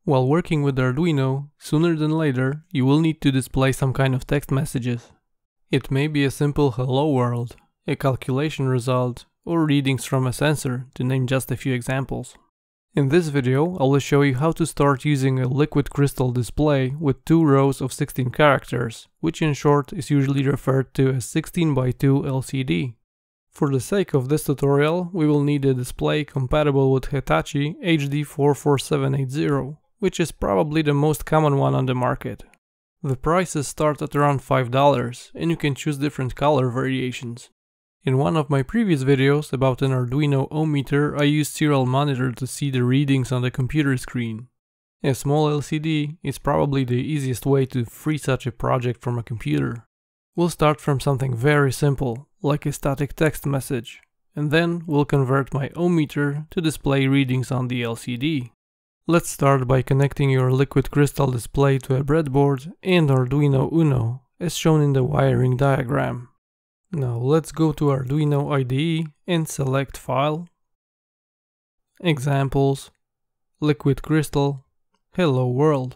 While working with Arduino, sooner than later, you will need to display some kind of text messages. It may be a simple hello world, a calculation result, or readings from a sensor, to name just a few examples. In this video, I will show you how to start using a liquid crystal display with 2 rows of 16 characters, which in short is usually referred to as 16x2 LCD. For the sake of this tutorial, we will need a display compatible with Hitachi HD44780, which is probably the most common one on the market. The prices start at around $5 and you can choose different color variations. In one of my previous videos about an Arduino ohmmeter, I used serial monitor to see the readings on the computer screen. A small LCD is probably the easiest way to free such a project from a computer. We'll start from something very simple, like a static text message, and then we'll convert my ohmmeter to display readings on the LCD. Let's start by connecting your liquid crystal display to a breadboard and Arduino Uno, as shown in the wiring diagram. Now let's go to Arduino IDE and select File, Examples, Liquid Crystal, Hello World.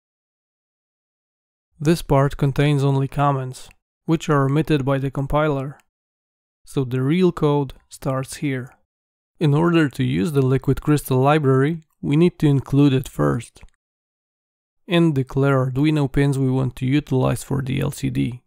This part contains only comments, which are omitted by the compiler, so the real code starts here. In order to use the liquid crystal library, we need to include it first, and declare Arduino pins we want to utilize for the LCD.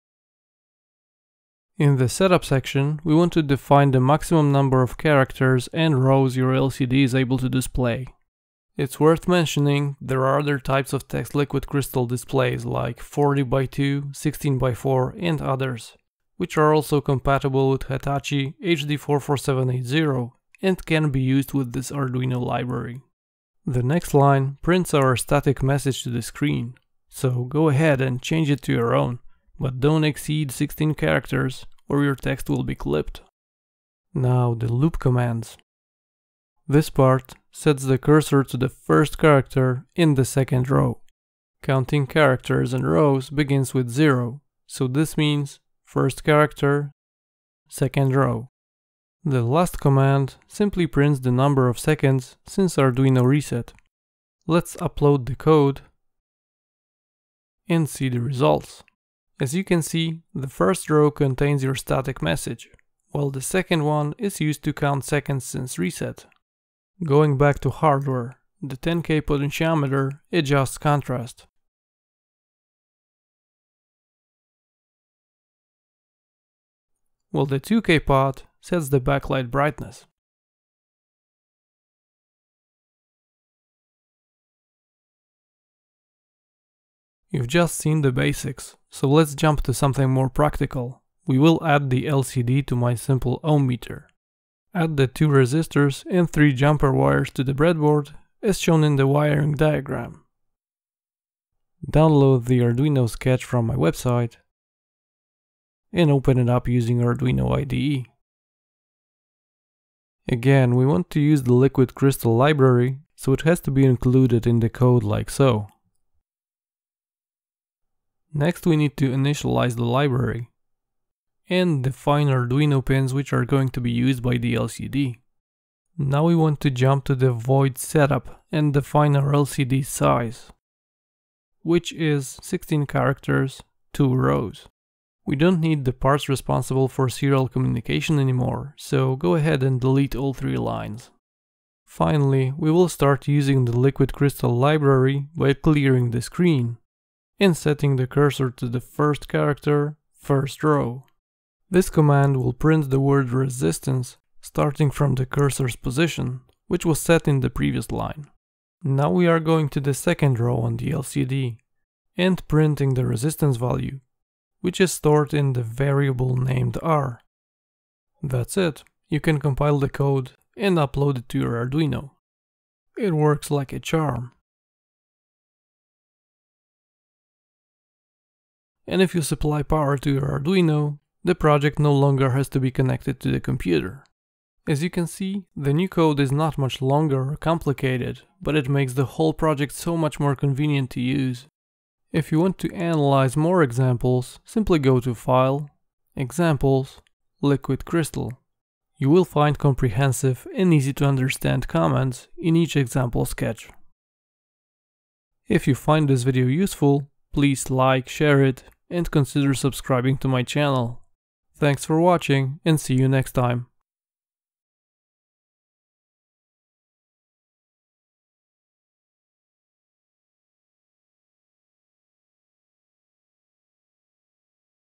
In the setup section, we want to define the maximum number of characters and rows your LCD is able to display. It's worth mentioning there are other types of text liquid crystal displays like 40x2, 16x4 and others, which are also compatible with Hitachi HD44780 and can be used with this Arduino library. The next line prints our static message to the screen, so go ahead and change it to your own, but don't exceed 16 characters or your text will be clipped. Now the loop commands. This part sets the cursor to the first character in the second row. Counting characters and rows begins with 0, so this means first character, second row. The last command simply prints the number of seconds since Arduino reset. Let's upload the code and see the results. As you can see, the first row contains your static message, while the second one is used to count seconds since reset. Going back to hardware, the 10K potentiometer adjusts contrast. While the 2K pot sets the backlight brightness. You've just seen the basics, so let's jump to something more practical. We will add the LCD to my simple ohmmeter. Add the 2 resistors and 3 jumper wires to the breadboard, as shown in the wiring diagram. Download the Arduino sketch from my website and open it up using Arduino IDE. Again, we want to use the liquid crystal library, so it has to be included in the code like so. Next we need to initialize the library and define Arduino pins which are going to be used by the LCD. Now we want to jump to the void setup and define our LCD size, which is 16 characters, 2 rows. We don't need the parts responsible for serial communication anymore, so go ahead and delete all 3 lines. Finally, we will start using the liquid crystal library by clearing the screen and setting the cursor to the first character, first row. This command will print the word resistance starting from the cursor's position, which was set in the previous line. Now we are going to the second row on the LCD and printing the resistance value, which is stored in the variable named R. That's it. You can compile the code and upload it to your Arduino. It works like a charm. And if you supply power to your Arduino, the project no longer has to be connected to the computer. As you can see, the new code is not much longer or complicated, but it makes the whole project so much more convenient to use. If you want to analyze more examples, simply go to File, Examples, Liquid Crystal. You will find comprehensive and easy to understand comments in each example sketch. If you find this video useful, please like, share it, and consider subscribing to my channel. Thanks for watching and see you next time.